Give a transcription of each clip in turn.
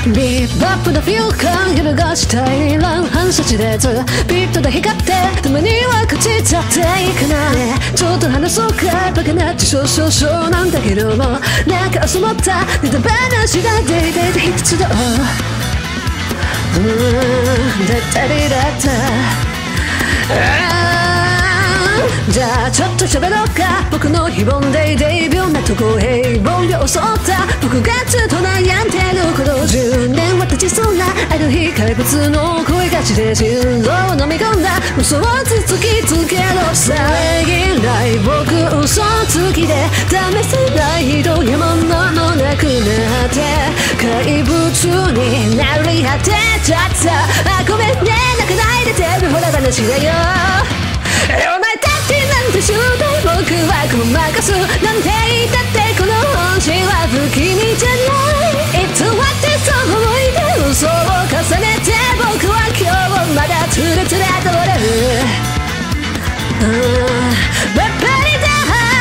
ビーバップのフィル感揺るがしたい乱反射地でビットで光ってたまには口立っていかないちょっと話そうかバカなって少々なんだけどもなんか遊ぼったネタ話がデイデイで一つだだったりだったじゃあちょっと喋ろうか僕の非凡でデイビューなとこへ凡を襲った僕がずっと悩んでること10年は経ちそうなある日怪物の声がちで心臓を飲み込んだ嘘を突きつけろ遮ない僕嘘つきで試せない人山のなくなって怪物になり果てちゃったごめんね泣かないで全部ほら話だよお前だってなんて正体僕はごまかすなんて言ったってこの本心は不気味じゃないいつだってそう思い出嘘を重ねて僕は今日まだつるつると折れるバッパリだ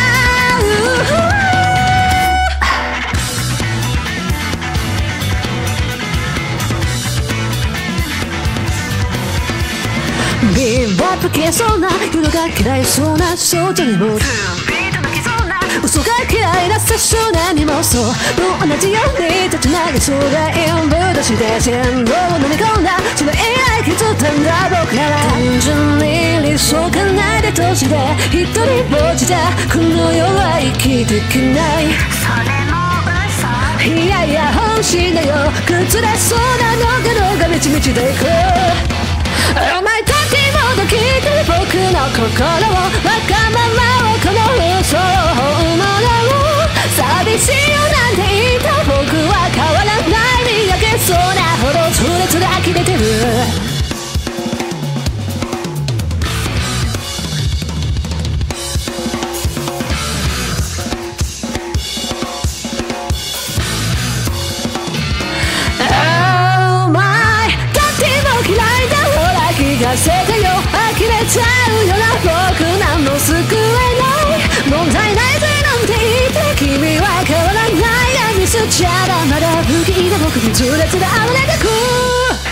ビーバップ消えそうな夜が嫌いそうな少女にも嘘が嫌いな殺傷なにもそう同じように立ち投げそうな演舞出しで線路を飲み込んだその AI 削ったんだ僕なら単純に理想がないで閉じて一人ぼっちじゃこの世は生きていけないそれも嘘いやいや本心だよ崩れそうなのがめちめちでいくお前だけもどきて僕の心をわがままをこの嘘を本物を寂しいよなんて言った僕は変わらないに焼けそうなほどつれつれ呆れてるせてよ呆れちゃうよな僕何も救えない問題ないぜなんて言って君は変わらないやミスっちゃだまだ不気味な僕にずれずれあふれてく